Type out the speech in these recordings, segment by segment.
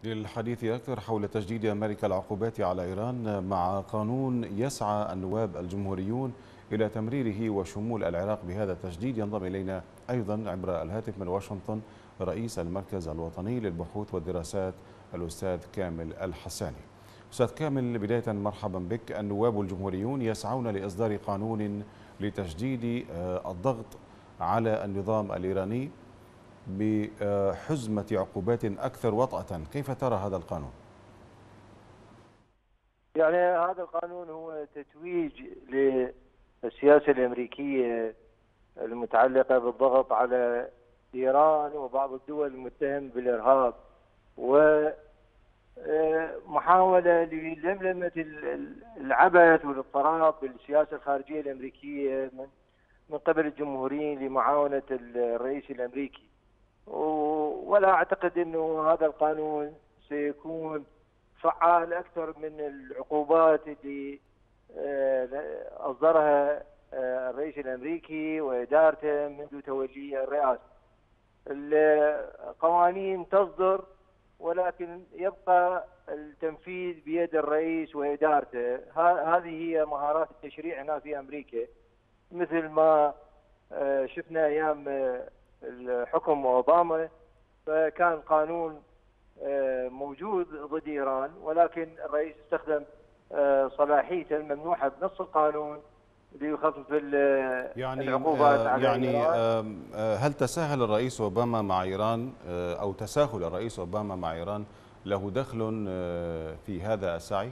للحديث أكثر حول تجديد أمريكا العقوبات على إيران مع قانون يسعى النواب الجمهوريون إلى تمريره وشمول العراق بهذا التجديد، ينضم إلينا أيضا عبر الهاتف من واشنطن رئيس المركز الوطني للبحوث والدراسات الأستاذ كامل الحساني. أستاذ كامل، بداية مرحبا بك. النواب الجمهوريون يسعون لإصدار قانون لتجديد الضغط على النظام الإيراني بحزمة عقوبات أكثر وطأة، كيف ترى هذا القانون؟ يعني هذا القانون هو تتويج للسياسة الأمريكية المتعلقة بالضغط على إيران وبعض الدول المتهم بالإرهاب، ومحاولة للملمة العبث والاضطراب بالسياسة الخارجية الأمريكية من قبل الجمهوريين لمعاونة الرئيس الأمريكي. ولا أعتقد أنه هذا القانون سيكون فعال أكثر من العقوبات اللي أصدرها الرئيس الأمريكي وإدارته منذ تولي الرئاسة. القوانين تصدر ولكن يبقى التنفيذ بيد الرئيس وإدارته. هذه هي مهارات التشريع هنا في أمريكا، مثل ما شفنا أيام الحكم أوباما، فكان قانون موجود ضد إيران ولكن الرئيس استخدم صلاحيته الممنوحة بنص القانون ليخفف العقوبات على إيران. هل تساهل الرئيس أوباما مع إيران أو تساهل الرئيس أوباما مع إيران له دخل في هذا السعي؟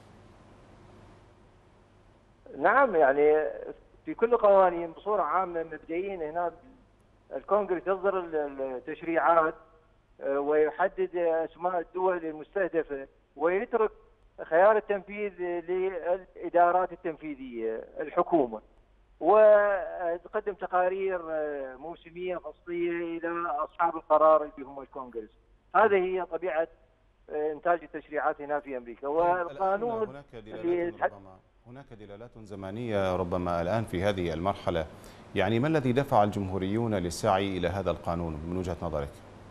نعم، يعني في كل قوانين بصورة عامة مبدئيا هنا الكونغرس يصدر التشريعات ويحدد أسماء الدول المستهدفة ويترك خيار التنفيذ للإدارات التنفيذية الحكومة، وتقدم تقارير موسمية فصلية إلى أصحاب القرار اللي هم الكونغرس. هذه هي طبيعة إنتاج التشريعات هنا في أمريكا. والقانون هناك دلالات زمنية ربما الآن في هذه المرحلة، يعني ما الذي دفع الجمهوريون للسعي إلى هذا القانون من وجهة نظرك؟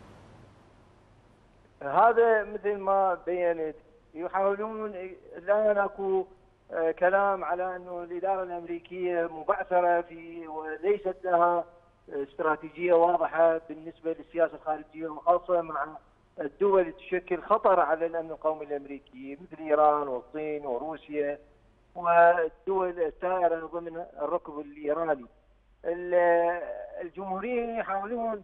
هذا مثل ما بينت، يحاولون الآن أكو كلام على أنه الإدارة الأمريكية مبعثرة في وليست لها استراتيجية واضحة بالنسبة للسياسة الخارجية، وخاصة مع الدول تشكل خطر على الأمن القومي الأمريكي مثل إيران والصين وروسيا والدول السائرة ضمن الركب الإيراني. الجمهوريين يحاولون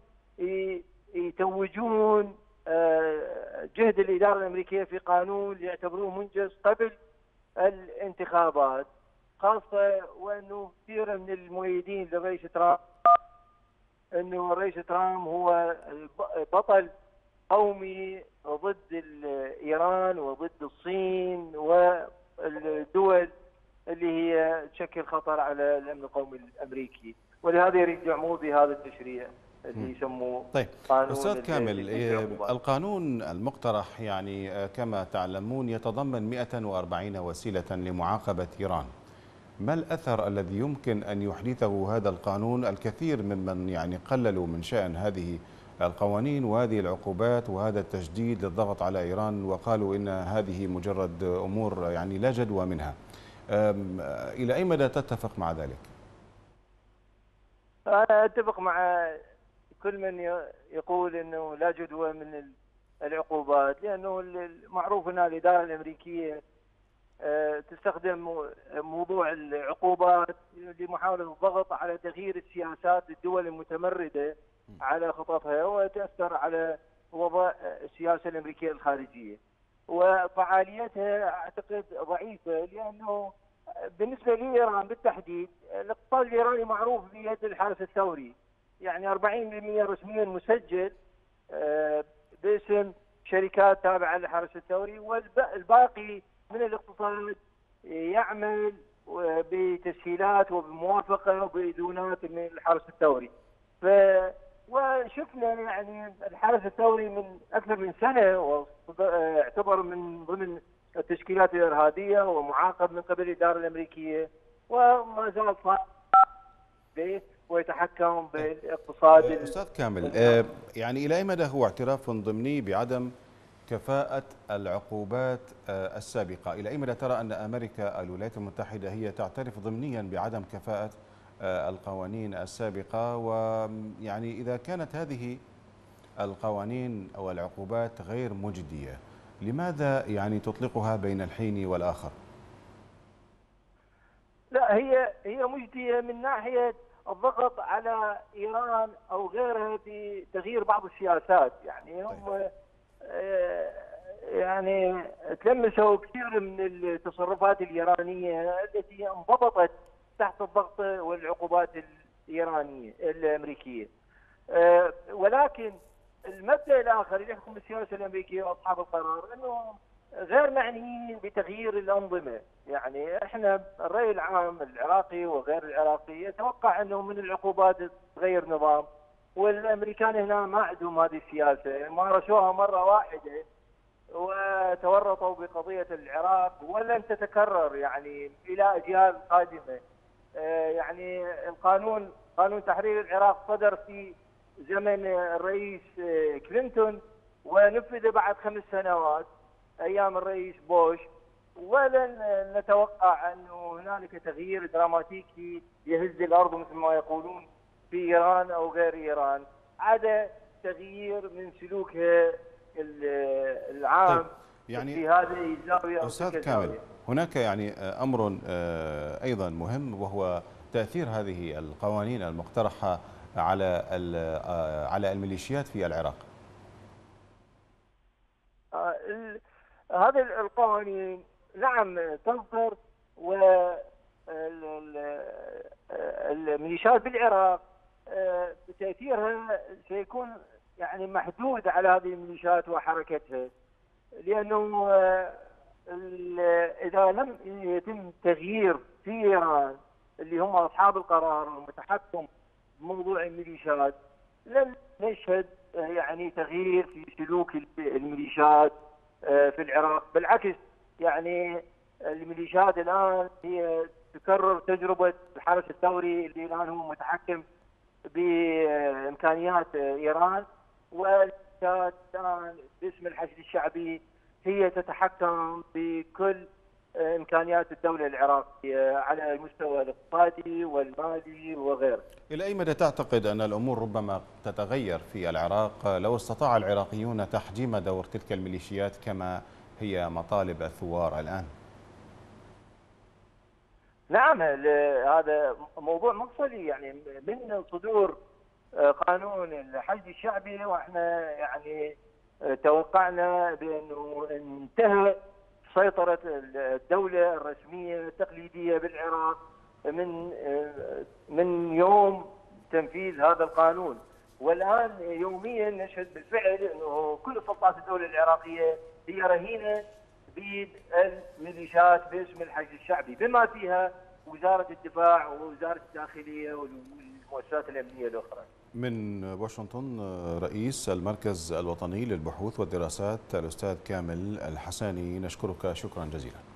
يتوجون جهد الإدارة الأمريكية في قانون يعتبروه منجز قبل الانتخابات، خاصة وأنه كثير من المؤيدين للرئيس ترامب أنه الرئيس ترامب هو بطل قومي ضد إيران وضد الصين والدول اللي هي تشكل خطر على الأمن القومي الأمريكي، ولهذا يريد يعملوا بهذا التشريع اللي يسموه طيب قانون أستاذ كامل، القانون المقترح يعني كما تعلمون يتضمن 140 وسيلة لمعاقبة إيران. ما الأثر الذي يمكن أن يحدثه هذا القانون؟ الكثير ممن يعني قللوا من شأن هذه القوانين وهذه العقوبات وهذا التجديد للضغط على إيران، وقالوا إن هذه مجرد أمور يعني لا جدوى منها. إلى أي مدى تتفق مع ذلك؟ أنا أتفق مع كل من يقول أنه لا جدوى من العقوبات، لأنه المعروف أن الإدارة الأمريكية تستخدم موضوع العقوبات لمحاولة الضغط على تغيير السياسات للدول المتمردة على خططها وتأثر على وضع السياسة الأمريكية الخارجية، وفعاليتها أعتقد ضعيفة، لأنه بالنسبة لإيران بالتحديد الاقتصاد الإيراني معروف بيد الحرس الثوري، يعني 40% رسميا مسجل باسم شركات تابعة للحرس الثوري، والباقي من الاقتصاد يعمل بتسهيلات وبموافقة وبإذونات من الحرس الثوري. وشفنا يعني الحرس الثوري من أكثر من سنة واعتبر من ضمن التشكيلات الإرهابية ومعاقب من قبل الإدارة الأمريكية، وما زال صاعد ويتحكم بالاقتصاد. أستاذ كامل، يعني إلى أي مدى هو اعتراف ضمني بعدم كفاءة العقوبات السابقة، إلى أي مدى ترى أن أمريكا الولايات المتحدة هي تعترف ضمنيا بعدم كفاءة القوانين السابقة؟ ويعني إذا كانت هذه القوانين أو العقوبات غير مجدية، لماذا يعني تطلقها بين الحين والآخر؟ لا، هي مجدية من ناحية الضغط على إيران أو غيرها في تغيير بعض السياسات. يعني هم يعني تلمسوا كثير من التصرفات الإيرانية التي انضبطت تحت الضغط والعقوبات الإيرانية الأمريكية. ولكن المبدأ الآخر اللي يحكم السياسة الأمريكية وأصحاب القرار أنه غير معنيين بتغيير الأنظمة. يعني احنا الرأي العام العراقي وغير العراقي يتوقع أنه من العقوبات تغير نظام، والأمريكان هنا ما عندهم هذه السياسة، مارسوها مرة واحدة وتورطوا بقضية العراق ولن تتكرر يعني إلى أجيال قادمة. يعني قانون تحرير العراق صدر في زمن الرئيس كلينتون ونفذ بعد 5 سنوات أيام الرئيس بوش، ولن نتوقع أنه هنالك تغيير دراماتيكي يهز الأرض مثل ما يقولون في إيران أو غير إيران، عدا تغيير من سلوكها العام. طيب، يعني في هذه الزاوية. أستاذ كامل، هناك يعني أمر أيضا مهم، وهو تأثير هذه القوانين المقترحة على الميليشيات في العراق. هذه القوانين نعم تصدر، والميليشيات بالعراق تأثيرها سيكون يعني محدود على هذه الميليشيات وحركتها، لأنه إذا لم يتم تغيير في إيران اللي هم أصحاب القرار والمتحكم بموضوع الميليشيات، لن نشهد يعني تغيير في سلوك الميليشيات في العراق. بالعكس، يعني الميليشيات الآن هي تكرر تجربة الحرس الثوري اللي الآن هو متحكم بإمكانيات إيران، والميليشيات الآن باسم الحشد الشعبي هي تتحكم بكل إمكانيات الدولة العراقية على المستوى الاقتصادي والمالي وغيره. إلى أي مدى تعتقد أن الأمور ربما تتغير في العراق لو استطاع العراقيون تحجيم دور تلك الميليشيات كما هي مطالب الثوار الآن؟ نعم، هذا موضوع مفصلي. يعني من صدور قانون الحشد الشعبي واحنا يعني توقعنا بأنه انتهى سيطرة الدولة الرسمية التقليدية بالعراق من يوم تنفيذ هذا القانون. والآن يوميا نشهد بالفعل أنه كل سلطات الدولة العراقية هي رهينة بيد الميليشيات باسم الحشد الشعبي، بما فيها وزارة الدفاع ووزارة الداخلية والمؤسسات الأمنية الأخرى. من واشنطن، رئيس المركز الوطني للبحوث والدراسات الأستاذ كامل الحساني، نشكرك شكرا جزيلا.